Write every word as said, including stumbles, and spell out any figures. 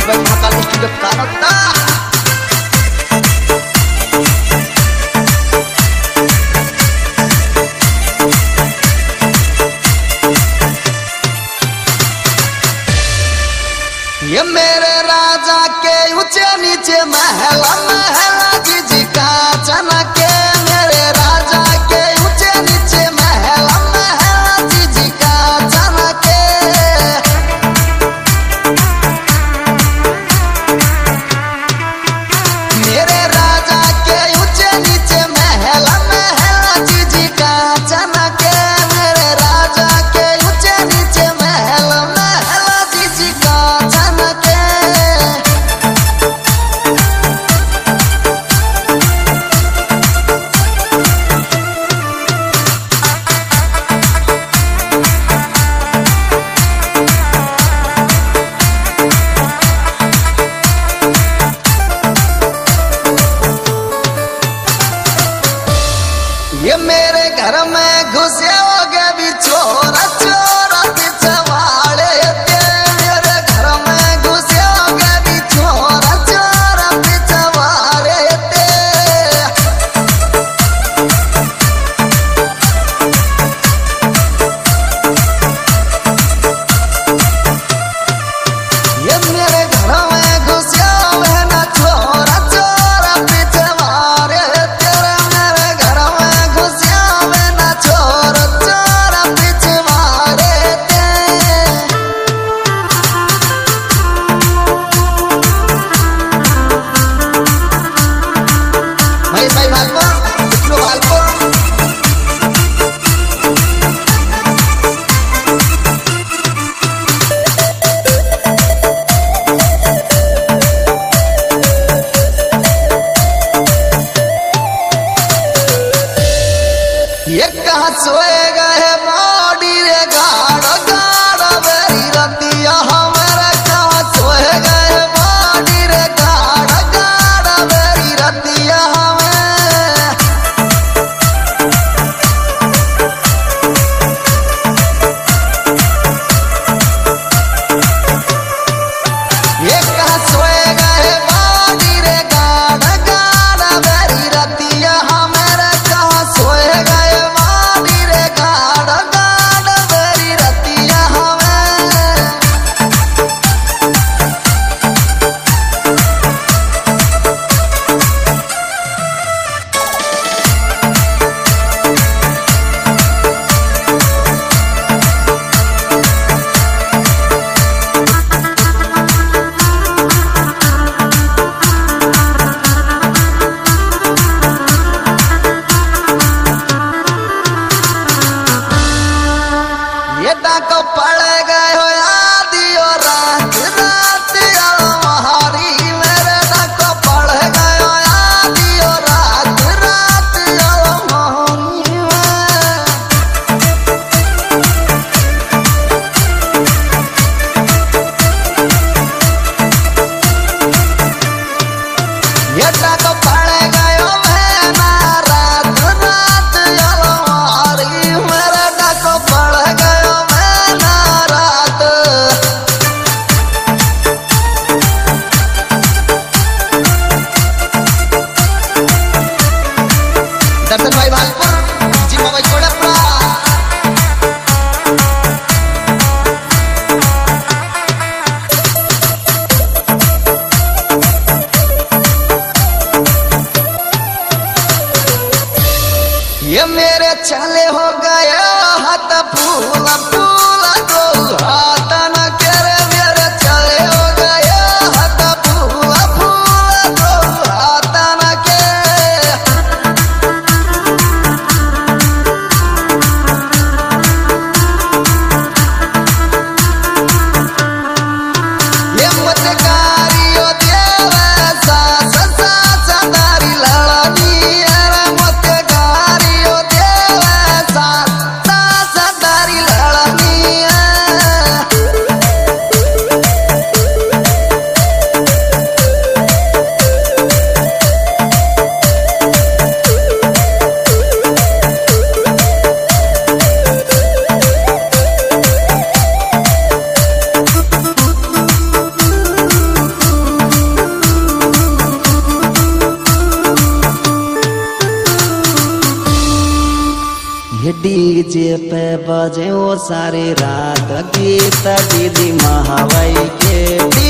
Bang Hakal Studio Kanata. ये मेरे राजा के ऊंचे नीचे महल महल जी का चनके मेरे राजा के ऊंचे नीचे महल महल जी का चनके मेरे राजा के ऊंचे नीचे महल महल जी का चनके मेरे राजा के ऊंचे नीचे महल महल जी का ये मेरे घर में घुसे हो गए भी चोर चोर पिछवाड़े मेरे घर में घुसे हो गए भी चोर चोर पिछवाड़े ये मेरे घर में घुसे हुए ना चोर चोर पिछवाड़े ये कहाँ सोए गए बॉडी रे गाड़ गाड़ मेरी रतिया हमारा कहाँ सोए गए बॉडी रे गाड़ गाड़ मेरी रतिया हमें ये कहाँ सोए गए बॉडी रे गाड़ गाड़ मेरी रतिया हमारा कहाँ सोए गए को पड़ गए हो आदि और रात रात महारी मेरे को पड़ गए हो आदि और रात रात महारी ये को पड़ गए हो मैं रात रात महारी मेरे को पड़ गए दर्शन भाई भालपुर जिम्मा भाई कोड़प्पा ये मेरे चले हो गए हाथ फूल फूल दो हाथ न करे मेरे चले हो गए हाथ फूल फूल दो हाथ न के ये मतकारियो देवे सास सास दारी लड़नी अरे मतकारियो देवे सास सास दारी लड़ डीजे पे बजे वो सारी रात गीत दीदी महावई के।